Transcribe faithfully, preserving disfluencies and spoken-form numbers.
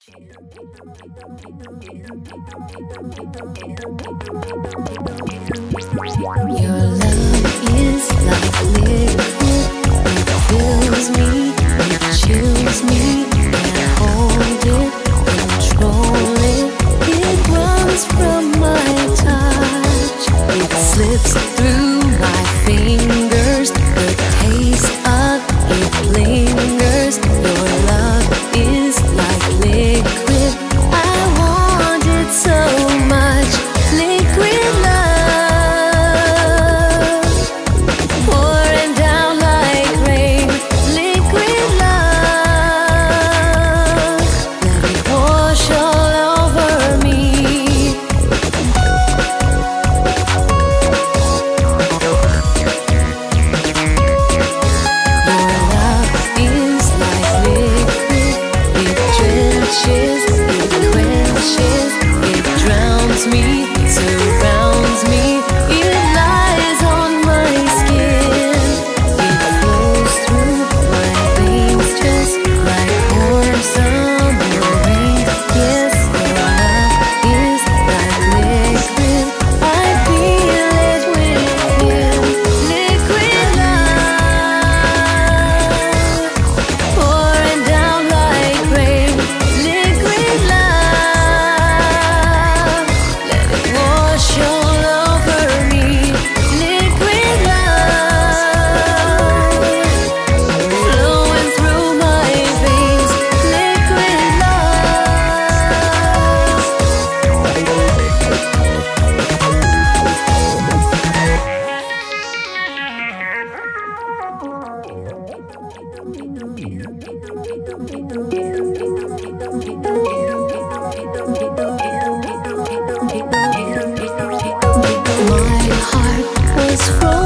Your love is like liquid. It fills me, it chills me. Can't hold it, control it. It runs from my touch. It slips through my fingers. The taste of it lingers. Your love is like liquid. I want it so much. Liquid love, pouring down like rain. Liquid love, let it wash all over me. Your love is like liquid. It drenches, it quenches, it drowns me, surrounds me. It lies on my skin. It flows through my veins just like warm summer rain. Yes, your love is like liquid. I feel it with you. Liquid love, pouring down like rain. Liquid love, let it wash all over me. Liquid love, flowing through my veins. Liquid My heart was frozen.